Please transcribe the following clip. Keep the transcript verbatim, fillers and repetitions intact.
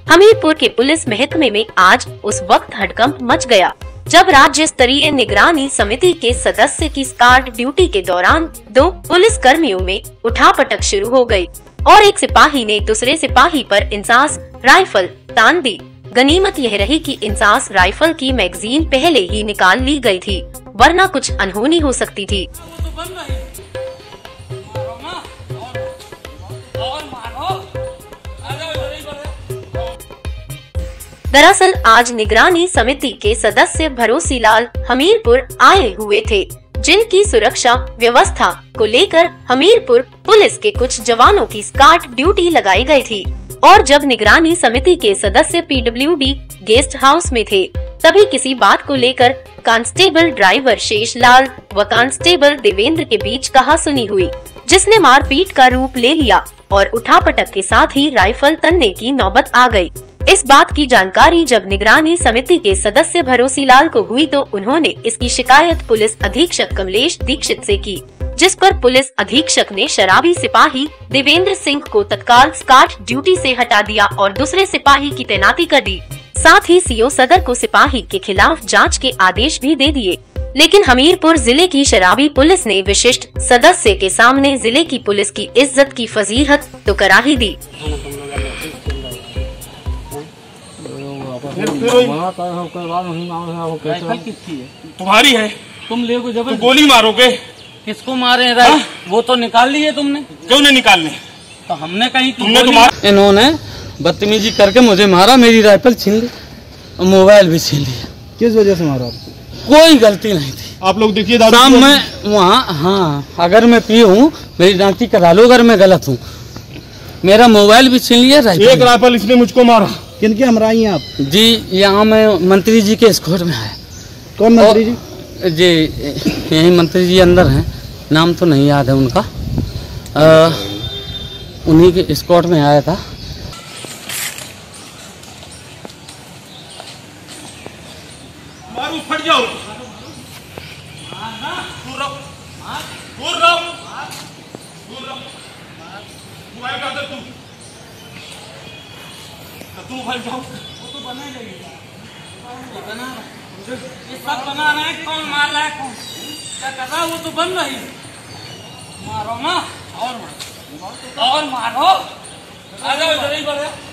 हमीरपुर के पुलिस महकमे में आज उस वक्त हड़कंप मच गया जब राज्य स्तरीय निगरानी समिति के सदस्य की स्कार्ड ड्यूटी के दौरान दो पुलिस कर्मियों में उठापटक शुरू हो गई और एक सिपाही ने दूसरे सिपाही पर इंसास राइफल तान दी। गनीमत यह रही कि इंसास राइफल की मैगजीन पहले ही निकाल ली गई थी, वरना कुछ अनहोनी हो सकती थी। दरअसल आज निगरानी समिति के सदस्य भरोसीलाल हमीरपुर आए हुए थे, जिनकी सुरक्षा व्यवस्था को लेकर हमीरपुर पुलिस के कुछ जवानों की स्कार्ड ड्यूटी लगाई गई थी। और जब निगरानी समिति के सदस्य पीडब्ल्यूडी गेस्ट हाउस में थे, तभी किसी बात को लेकर कांस्टेबल ड्राइवर शेषलाल व कांस्टेबल देवेंद्र के बीच कहासुनी हुई, जिसने मारपीट का रूप ले लिया और उठापटक के साथ ही राइफल तनने की नौबत आ गई। इस बात की जानकारी जब निगरानी समिति के सदस्य भरोसीलाल को हुई तो उन्होंने इसकी शिकायत पुलिस अधीक्षक कमलेश दीक्षित से की, जिस पर पुलिस अधीक्षक ने शराबी सिपाही देवेंद्र सिंह को तत्काल स्कार्ड ड्यूटी से हटा दिया और दूसरे सिपाही की तैनाती कर दी। साथ ही सीओ सदर को सिपाही के खिलाफ जांच के आदेश भी दे दिए। लेकिन हमीरपुर जिले की शराबी पुलिस ने विशिष्ट सदस्य के सामने जिले की पुलिस की इज्जत की फजीहत तो करा ही दी। तुम्हारी है, तुम ले को जब गोली मारोगे। किसको मारे राइट? वो तो निकाल लिए तुमने। क्यों नहीं निकालने? तो हमने कहीं तुमने तो मार... इन्होंने बदतमीजी करके मुझे मारा, मेरी राइफल छीन ली और मोबाइल भी छीन लिया। किस वजह से मारा? कोई गलती नहीं थी। आप लोग देखिए शाम में वहाँ, हाँ अगर मैं पी हूँ मेरी डांटी करा लो, अगर मैं गलत हूँ। मेरा मोबाइल भी छीन लिया, राइफल। एक राइफल इसने मुझको मारा। किनके हमराई हैं आप? जी यहाँ मैं मंत्री जी के स्कॉट में आया। कौन मंत्री जी? जी यही मंत्री जी अंदर हैं, नाम तो नहीं याद है उनका। आ, उन्हीं के स्कॉट में आया था। मारू फट जाओ। मोबाइल का तू तू फट जाओ। वो तो बना ही बना ये सब बना रहे हैं। कौन मार रहा है, कौन क्या कर रहा है? वो तो बन रही। मारो ना और मारो और मारो। आ जाओ इधर ही बढ़ो।